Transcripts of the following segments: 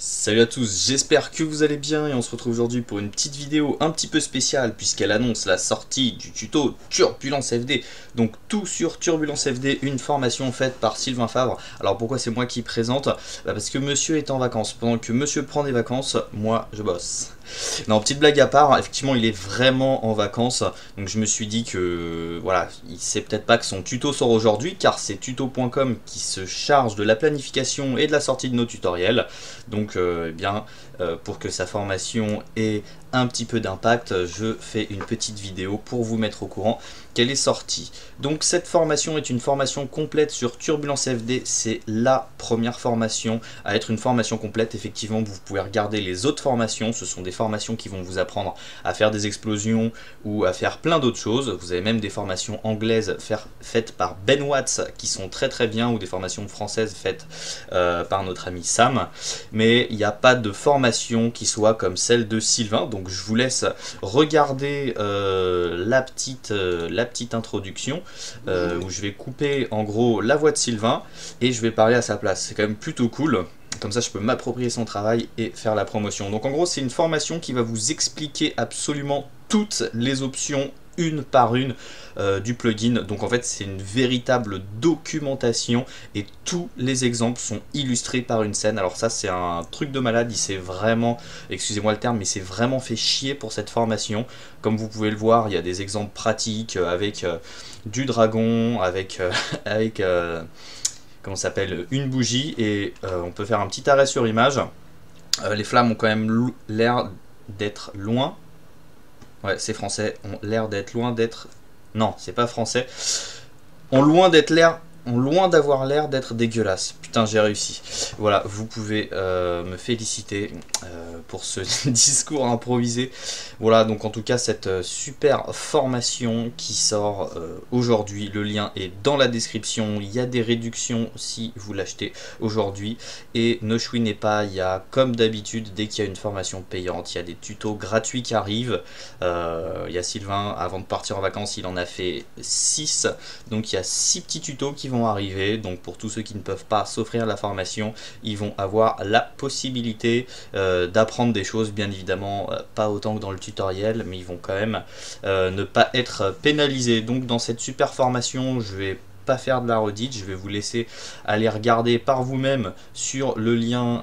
Salut à tous, j'espère que vous allez bien et on se retrouve aujourd'hui pour une petite vidéo un petit peu spéciale puisqu'elle annonce la sortie du tuto Turbulence FD. Donc tout sur Turbulence FD, une formation faite par Sylvain Favre. Alors pourquoi c'est moi qui présente? Parce que monsieur est en vacances. Pendant que monsieur prend des vacances, moi je bosse. Non, petite blague à part, effectivement il est vraiment en vacances, donc je me suis dit que voilà, il sait peut-être pas que son tuto sort aujourd'hui, car c'est tuto.com qui se charge de la planification et de la sortie de nos tutoriels. Donc eh bien, pour que sa formation ait un petit peu d'impact, je fais une petite vidéo pour vous mettre au courant qu'elle est sortie. Donc cette formation est une formation complète sur Turbulence FD, c'est la première formation à être une formation complète. Effectivement, vous pouvez regarder les autres formations, ce sont des formations qui vont vous apprendre à faire des explosions ou à faire plein d'autres choses. Vous avez même des formations anglaises faites par Ben Watts qui sont très bien, ou des formations françaises faites par notre ami Sam, mais il n'y a pas de formation qui soit comme celle de Sylvain. Donc je vous laisse regarder la petite introduction où je vais couper en gros la voix de Sylvain et je vais parler à sa place. C'est quand même plutôt cool. Comme ça, je peux m'approprier son travail et faire la promotion. Donc en gros, c'est une formation qui va vous expliquer absolument toutes les options une par une du plugin. Donc en fait, c'est une véritable documentation et tous les exemples sont illustrés par une scène. Alors ça, c'est un truc de malade. Il s'est vraiment, excusez-moi le terme, mais c'est vraiment fait chier pour cette formation. Comme vous pouvez le voir, il y a des exemples pratiques avec du dragon, avec comment ça s'appelle, une bougie, et on peut faire un petit arrêt sur image. Les flammes ont quand même l'air d'être loin. Ouais, c'est français. Ont l'air d'être loin d'être. Non, c'est pas français. Ont loin d'avoir l'air d'être dégueulasse. Putain, j'ai réussi. Voilà, vous pouvez me féliciter pour ce discours improvisé. Voilà, donc en tout cas, cette super formation qui sort aujourd'hui. Le lien est dans la description. Il y a des réductions si vous l'achetez aujourd'hui. Et ne chouinez pas, il y a comme d'habitude, dès qu'il y a une formation payante, il y a des tutos gratuits qui arrivent. Il y a Sylvain, avant de partir en vacances, il en a fait 6. Donc il y a 6 petits tutos qui vont arriver. Donc pour tous ceux qui ne peuvent pas s'offrir la formation, ils vont avoir la possibilité d'apprendre des choses, bien évidemment pas autant que dans le tutoriel, mais ils vont quand même ne pas être pénalisés. Donc dans cette super formation, je vais pas faire de la redite, je vais vous laisser aller regarder par vous-même sur le lien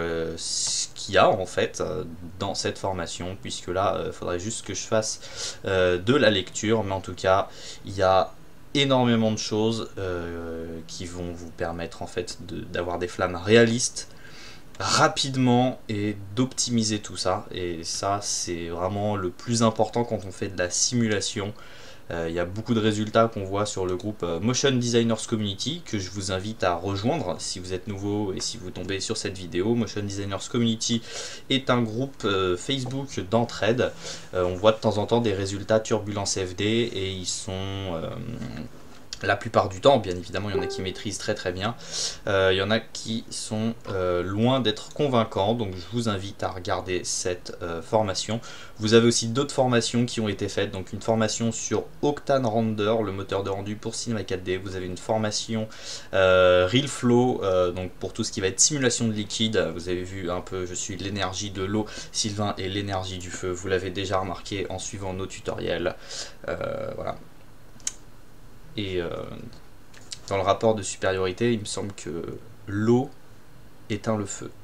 qu'il y a en fait dans cette formation, puisque là il faudrait juste que je fasse de la lecture, mais en tout cas il y a énormément de choses qui vont vous permettre en fait d'avoir des flammes réalistes rapidement et d'optimiser tout ça. Et ça, c'est vraiment le plus important quand on fait de la simulation. Il y a beaucoup de résultats qu'on voit sur le groupe Motion Designers Community, que je vous invite à rejoindre si vous êtes nouveau et si vous tombez sur cette vidéo. Motion Designers Community est un groupe Facebook d'entraide. On voit de temps en temps des résultats Turbulence FD et ils sont la plupart du temps, bien évidemment, il y en a qui maîtrisent très bien, il y en a qui sont loin d'être convaincants, donc je vous invite à regarder cette formation. Vous avez aussi d'autres formations qui ont été faites, donc une formation sur Octane Render, le moteur de rendu pour Cinema 4D, vous avez une formation RealFlow, donc pour tout ce qui va être simulation de liquide. Vous avez vu un peu, je suis l'énergie de l'eau, Sylvain est l'énergie du feu, vous l'avez déjà remarqué en suivant nos tutoriels, voilà. Et dans le rapport de supériorité, il me semble que l'eau éteint le feu.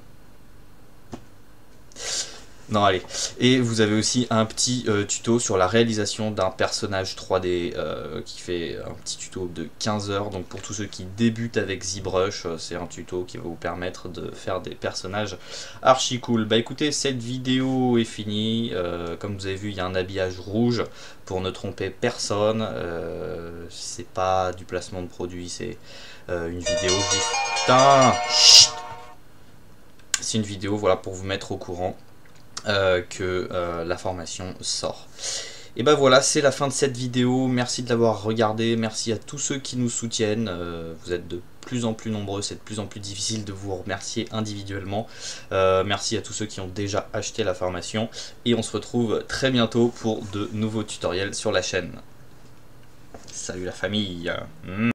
Non, allez. Et vous avez aussi un petit tuto sur la réalisation d'un personnage 3D qui fait un petit tuto de 15 heures. Donc pour tous ceux qui débutent avec ZBrush, c'est un tuto qui va vous permettre de faire des personnages archi cool. Bah écoutez, cette vidéo est finie. Comme vous avez vu, il y a un habillage rouge pour ne tromper personne. C'est pas du placement de produit, c'est une vidéo. Putain, chut. C'est une vidéo, voilà, pour vous mettre au courant que la formation sort. Et ben voilà, c'est la fin de cette vidéo. Merci de l'avoir regardé, merci à tous ceux qui nous soutiennent. Vous êtes de plus en plus nombreux, c'est de plus en plus difficile de vous remercier individuellement. Merci à tous ceux qui ont déjà acheté la formation et on se retrouve très bientôt pour de nouveaux tutoriels sur la chaîne. Salut la famille.